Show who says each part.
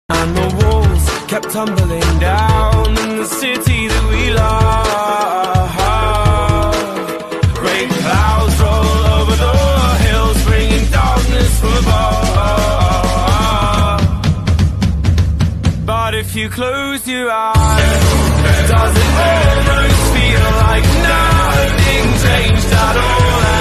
Speaker 1: And the walls kept tumbling down in the city that we love. Great clouds roll over the hills, bringing darkness from above. But if you close your eyes, does it almost feel like nothing changed at all?